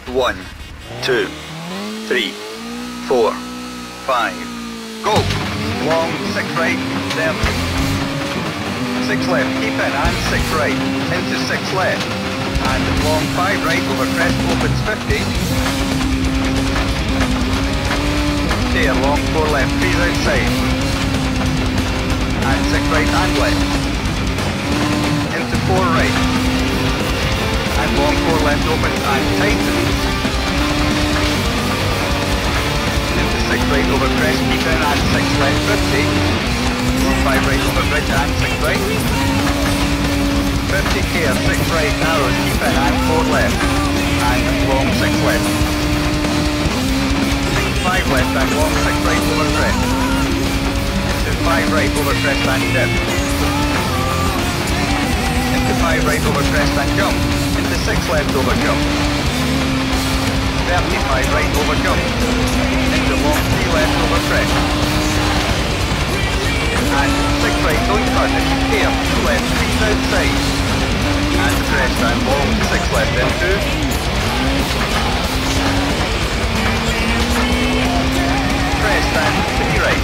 1, 2, 3, 4, 5. Go! Long 6 right, 30. 6 left, keep in, and 6 right. Into 6 left. And long 5 right over crest, opens 50. There, long 4 left, 3 outside. And 6 right and left. Into 4 right. And long 4 left opens and tightens. Into 6 right over crest, keep in, and 6 left, 50. Long 5 right over bridge and 6 right. 50 care, 6 right, narrows, keep in, and 4 left. And long 6 left. 5 left and long 6 right over crest. Into 5 right over crest and dip. Into 5 right over crest and jump. Into 6 left over jump. 35 right over jump. Into long 3 left over crest. And 6 right, don't turn, into care, 2 left, 3 outside. And crest and long 6 left into. Crest and 3 right.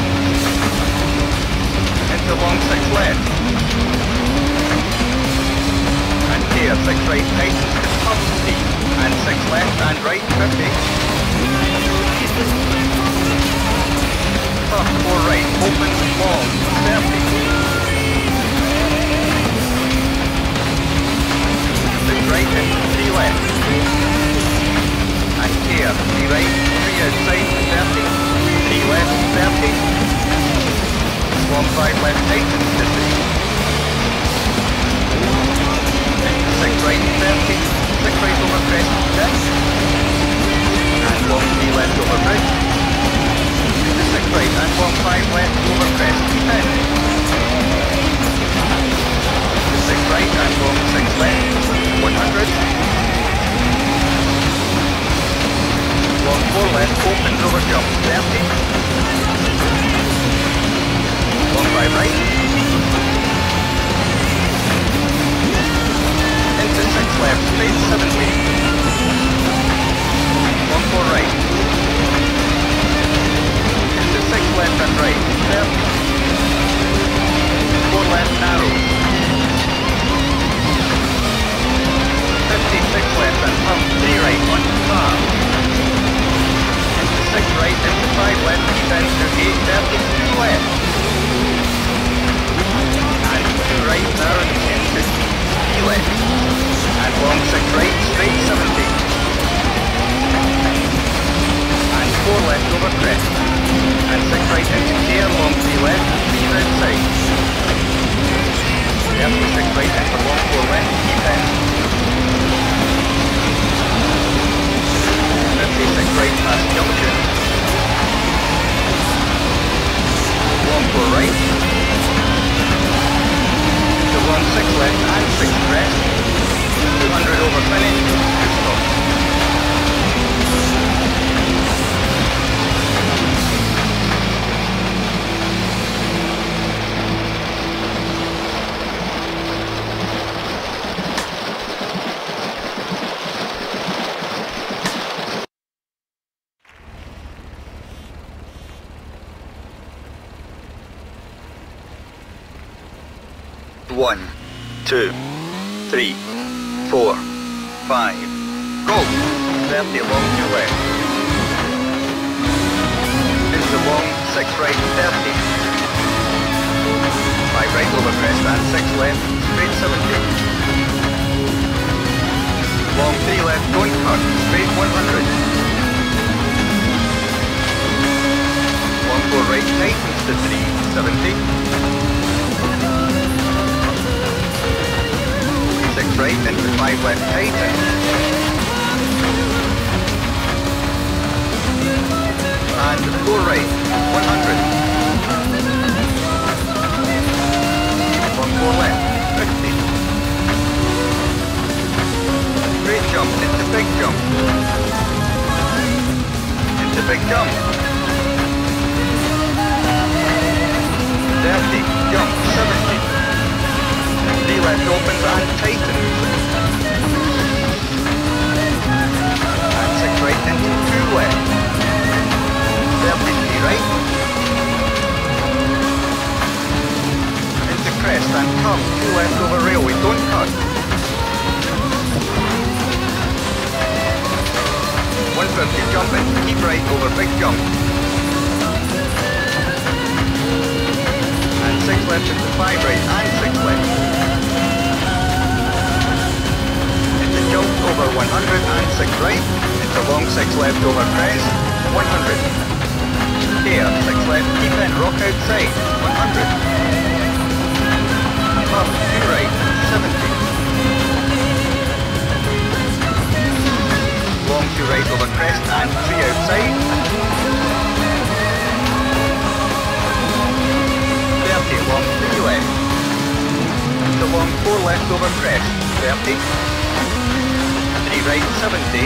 Into long 6 left. And here 6 right tightens to pump speed. And 6 left and right 50. Top 4 right, opens long 30. 6 right into 3 left. And here 3 right, 3 outside 30. 3 left 30. Long 5 left tightens to 3. 6 right 30. 6 right over crest 10. And long 3 left over bridge. Into 6 right and long 5 left over crest 10. Into 6 right and long 6 left 100. Long 4 left opens over jump 30. Long 5 right. Into 6 left, straight 70. Long 4 right. Into 6 left and right, 30. 4 left narrow. 56 left and pump 3 right, 1 to far. Into 6 right, into 5 left, keep into 8, 30, 2 left. And 2 right, narrow into 3 left. And long 6 right, straight 70. And 4 left over crest. And 6 right into care, long 3 left, 3 outside. 36 right into long 4 left, keep in. 56 right past junction. Long 4 right. To long 6 left and 6 crest. 200 over finish, 2 stops. One, 2, 3, 4, 5. Go! 30 long 2 left. Into long 6 right 30. 5 right over crest and 6 left, straight 70. Long 3 left, don't cut, straight 100. Long 4 right tightens to 3, 70. 6 right into 5 left tighten. And 4 right, 100. 1 4 left, 50. Straight jump into big jump. Into big jump. 30, jump, 70. 3 left opens and tightens. 50 jump in, keep right over big jump. And 6 left into 5 right and 6 left. Into jump over 100 and 6 right. Into long 6 left over crest, 100. Here, 6 left, keep in, rock outside, 100. Up, 2 right, 70. Long 2 right over crest and 3 outside. 30, long 3 left. Into long 4 left over crest, 30. 3 right, 70.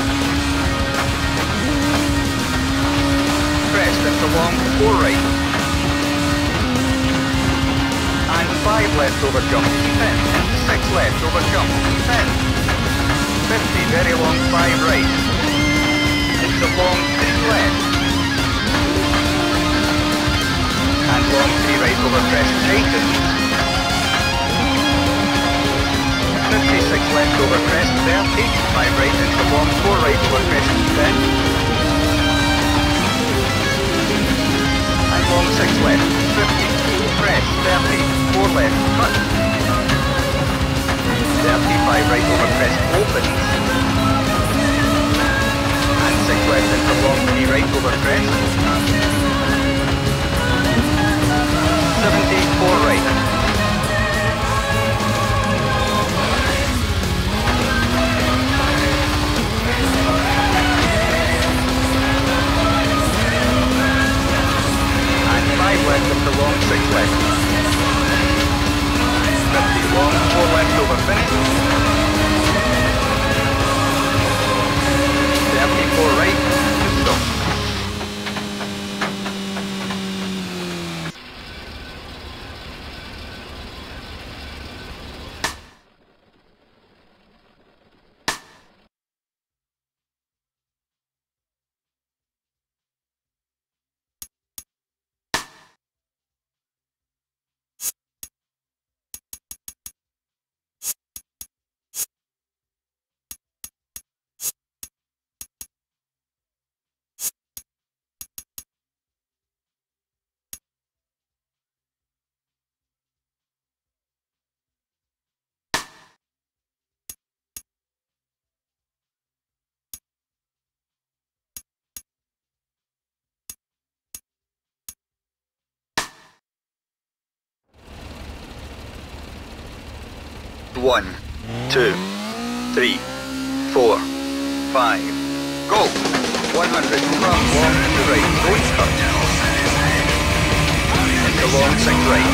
Crest into long 4 right. And 5 left over jump, keep in. 6 left over jump, keep in. 50, very long 5 right. Into long 3 left. And long 3 right over crest, tighten. 56 left over crest, 30. 5 right into long 4 right over crest, keep in. And long 6 left, 50. Crest, 30. 4 left, cut. 35 right over crest, opens. And 6 left into long 3 right over crest. 70, 4 right. And 5 left into long 6 left. 50 long, 4 left over finish. 34 right, stop. One, 2, 3, 4, 5, go! 100, from long to right, don't cut. Into long 6 right.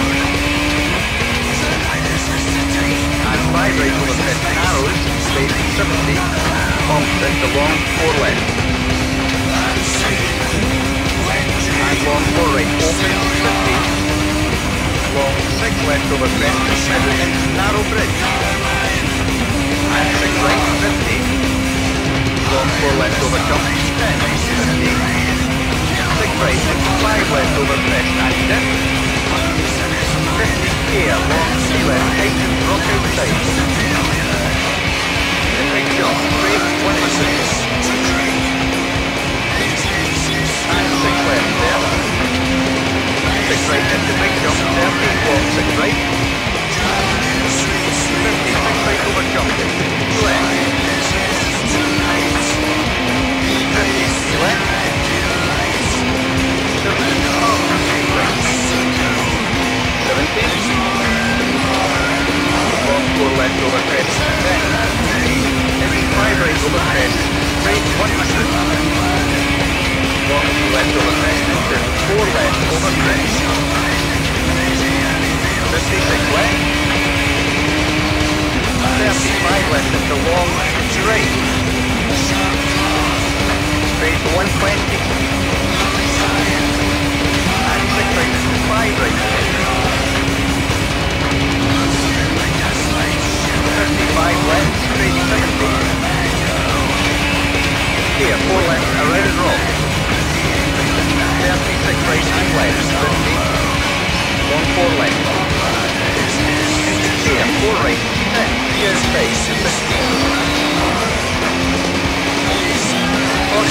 And 5 right over 50 narrows, straight 70, bumps into long 4 left. And long 4 right, opens 50. Long 6 left over crest, middle into narrow bridge. And 6 right, 50. Long 4 left over jump, 10, 50. 6 right, 5 left over crest and dip. 50 here, long 3 left, tighten, rock outside. Big jump, straight, 100. And 6 left there. 6 right into big jump, 30, long 6 right. 50, 6 right over jump, 2 left. 50, left. 70, up, 3 right. 70. Long 4 left over crest, 10. Into 5 right over crest, straight 100. Long 2 left over crest, into 4 left over crest. 56 left. 35 left into long straight. Straight 120. And 6 right into 5 right. 35 left, straight 70. Here, 4 left, around rock. 36 right and left, 50. Long 4 left. Here, 4 right, 10. Here, space, 50. 40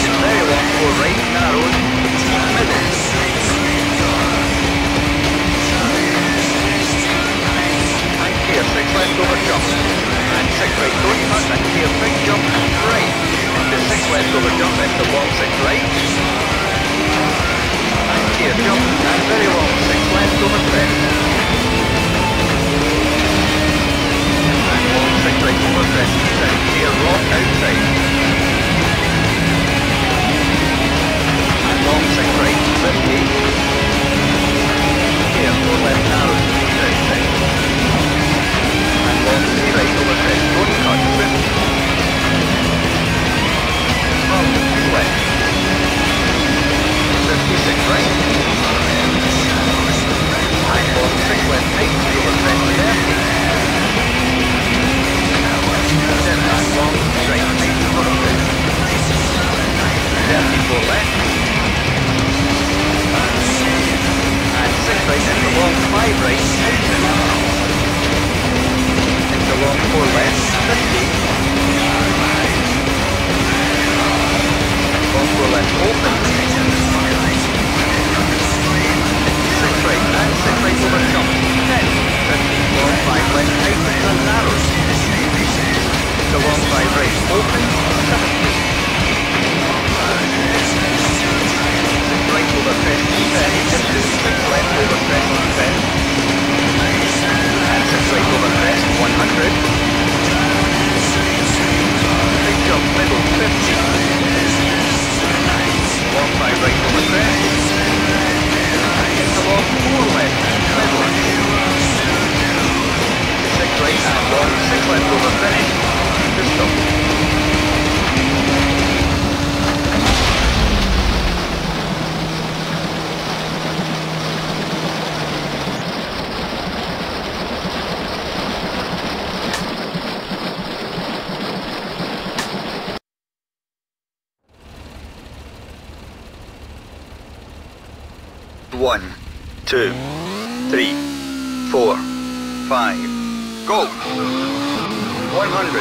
1, 2, 3, 4, 5. Go! 100.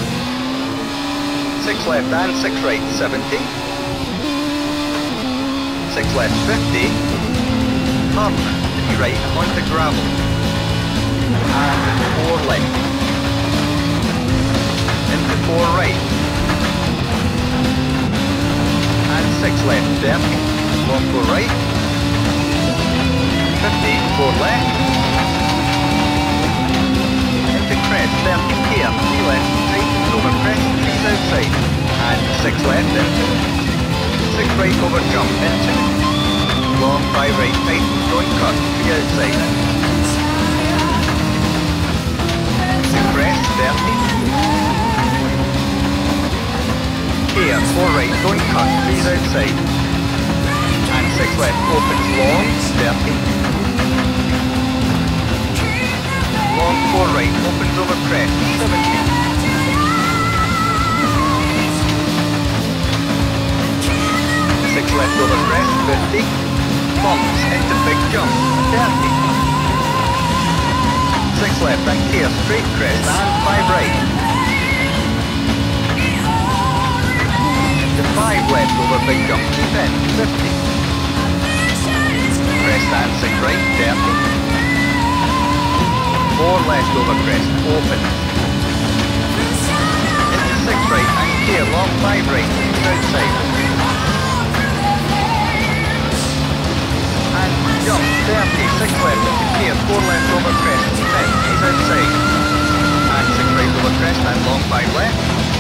6 left and 6 right, 70. 6 left, 50. Turn to the right onto gravel. And 4 left. Into 4 right. And 6 left, 30. Long 4 right. 50, 4 left. Into crest, 30 here, 3 left, tightens over crest, 3's outside. And 6 left into. 6 right over jump into. Long 5 right, tightens, don't cut, 3 outside. To crest, 30. Here, 4 right, don't cut, 3's outside. And 6 left, opens long, 30. Long 4 right, opens over crest, 70. 6 left over crest, 50. Bumps into big jump, 30. 6 left and clear, straight crest and 5 right. Into 5 left over big jump, keep in, 50. Crest and 6 right, 30. 4 left over crest, open. Into 6 right and clear, long 5 right, outside. And jump, 30, 6 left into clear, 4 left over crest, keep in, he's outside. And 6 right over crest and long 5 left.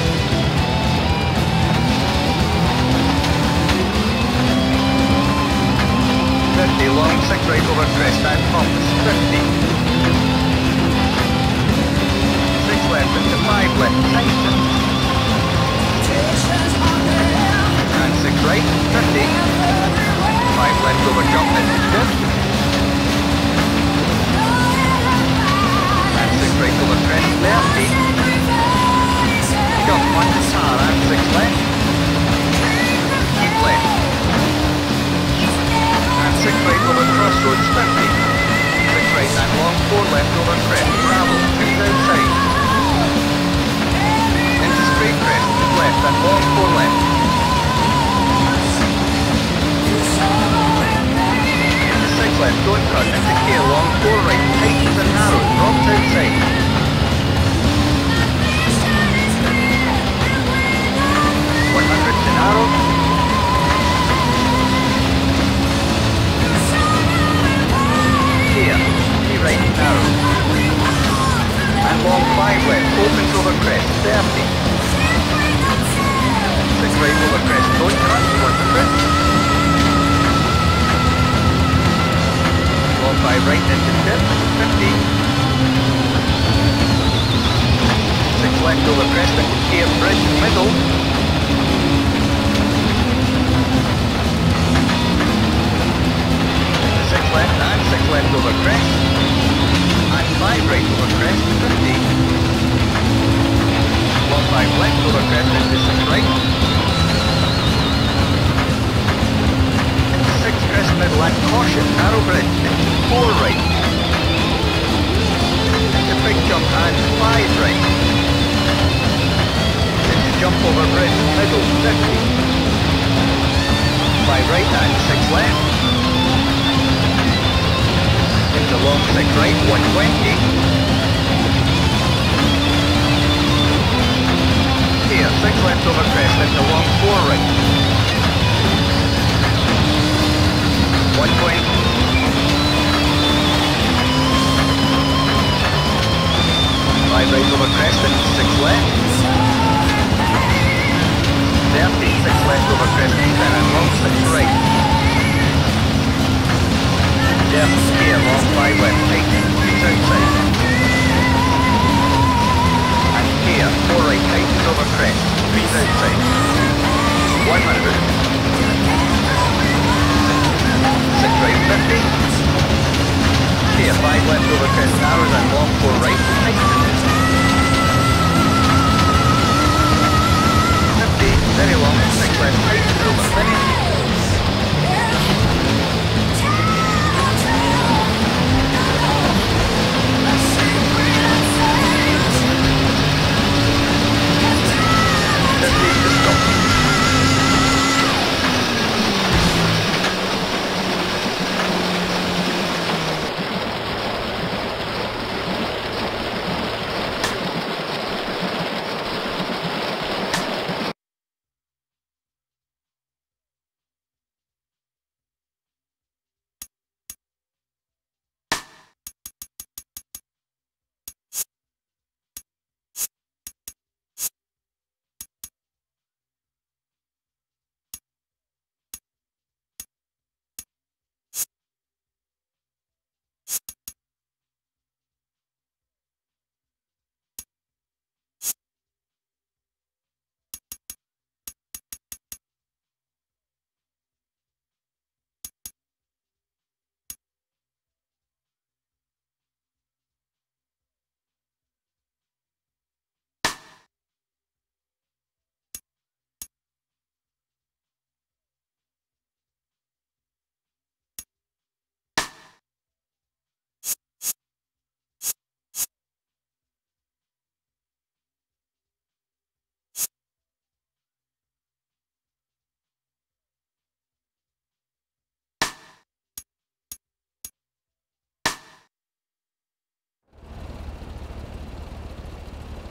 50, long 6 right over crest and pumps, 50. 6 left into 5 left, tighten. And 6 right, 50. 5 left over jump into dip. And 6 right over crest, 30. Jump 1 to tar and 6 left. Keep left. And 6 right over crossroads, 50. 6 right and long 4 left over crest, gravel, 3's outside. Into straight crest, keep left and long 4 left. Into 6 left, don't cut, into care, long 4 right, tightens and narrows, drops outside. 100 to narrow. Here, 3 right narrow. And long 5 left, opens over crest, 30. 6 right over crest, don't cut, 100. Long 5 right into dip, 50. 6 left over crest into care, bridge, middle. 6 left and 6 left over crest. And 5 right over crest, 50. Long 5 left over crest into 6 right. 6 crest middle and caution, narrow bridge into 4 right. Into big jump and 5 right. Into jump over bridge, middle, 50. 5 right and 6 left. Into long 6 right, 120. Here, 6 left over crest into long 4 right. 1 point. 5 right over crest into 6 left. 30, 6 left over crest keep in and long 6 right. Depth here, long 5 left, tighten, 3's outside. And here, 4 right, tightens over crest, 3's outside. 100. 6 right, 50. Here, 5 left over crest, narrows and long 4 right, tightens. 50, very long, 6 left, tightens over finish.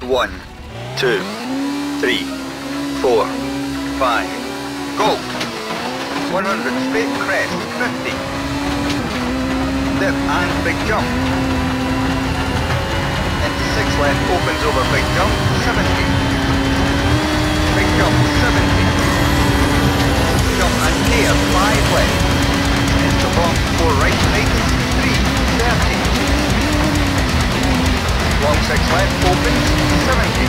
1, 2, 3, 4, 5, go! 100 straight crest, 50. Dip and big jump. Into 6 left, opens over big jump, 70. Big jump, 70. Jump and clear, 5 left. Into long, 4 right, tightens, 3, 30. Long 6 left, opens, 70.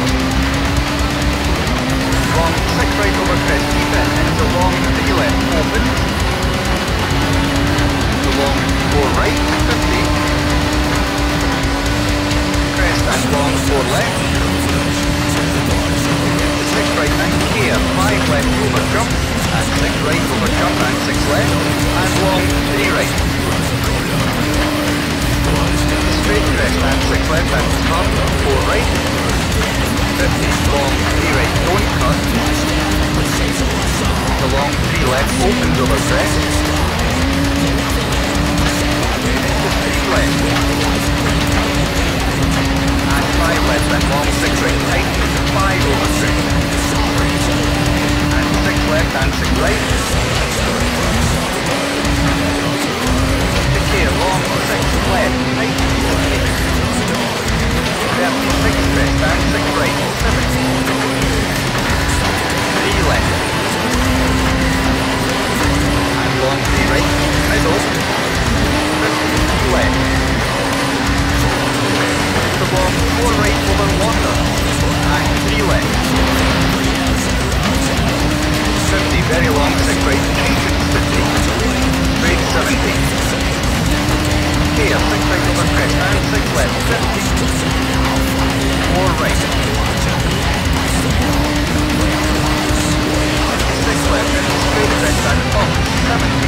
Long 6 right over crest, keep in, into long 3 left, opens. To long 4 right, 50. Crest and long 4 left. Into 6 right and clear, 5 left over jump, and 6 right over jump and 6 left, and long 3 right. Straight crest and 6 left and cut, 4 right. 50, long 3 right, don't cut. The long 3 left, opens over crest. Into 3 left. And 5 left and long 6 right, tightens, 5 over crest. And 6 left and 6 right. Decay, long 6 left, tightens, 36 crest and 6 right, 70. 3 left. And long 3 right, middle. 52 left. The long 4 right over water. And 3 left. 50, very long 6 right, tightens 50. Straight 70. Here, 6 right over crest and 6 left, 50. 4 right. 6 left and straight crest and up, 70.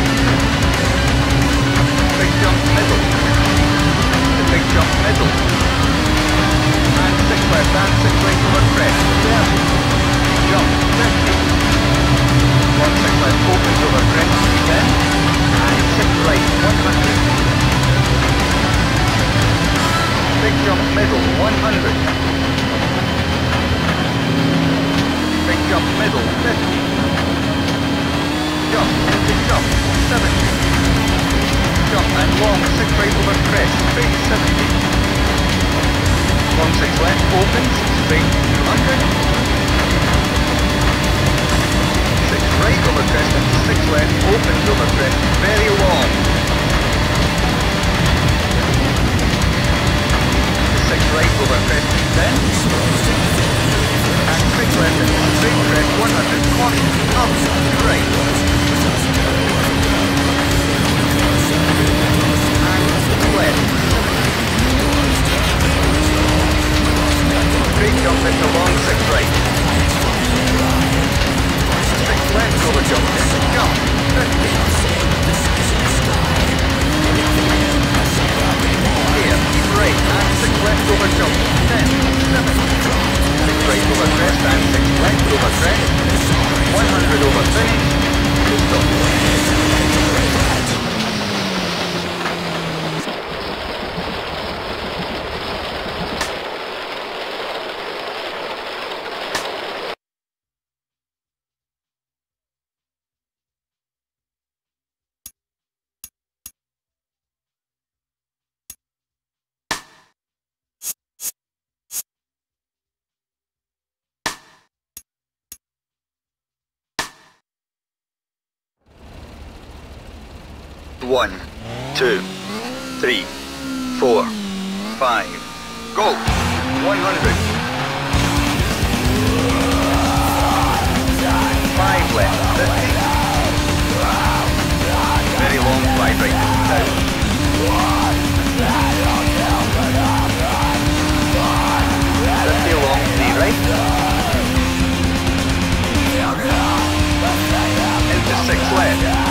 Big jump middle. The big jump middle. And 6 left and 6 right over crest, 30. Jump, 50. 1 6 left opens over crest, keep in. And 6 right, 100. Big jump middle, 100. Big jump middle, 50. Jump, into jump, 70. Jump and long, 6 right over crest, straight 70. Long 6 left, opens, straight 200. 6 right over crest and 6 left, opens over crest, very long. 6 right over crest, 10. And 6 left and straight crest, 100, caution, up, 2 right. And 2 left. Straight jump into long 6 right. 6 left over jump into jump, 50. Here, keep right, and 6 left over jump, 10, 7. 6 right over crest and 6 left over crest. 100 over finish, full stop. 1, 2, 3, 4, 5, go! 100. 5 left, 50. Very long 5 right, down. 50 long 3 right. Into 6 left.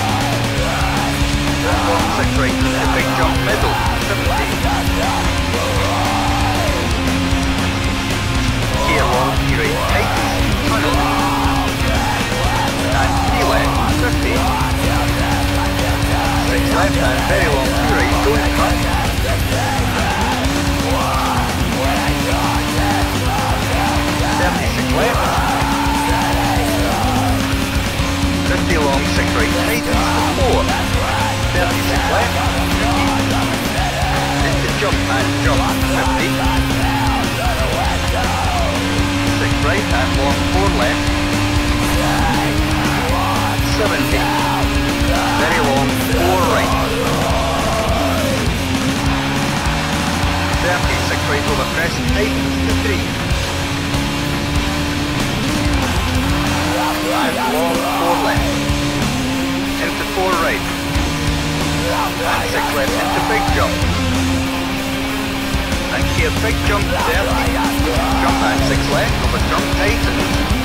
Long 6 right, the big jump middle, 70. Here long 3 right, tightens, tunnel. And 3 left, 50. 6 left and very long 2 right, don't cut. right, tightens to 4. 36 left, into jump and jump, 50. 6 right and long 4 left. 70. Very long 4 right. 36 right over crest, tightens to 3. And long 4 left. Into 4 right. And 6 left into big jump. And here big jump 30. Jump and 6 left over jump tightens.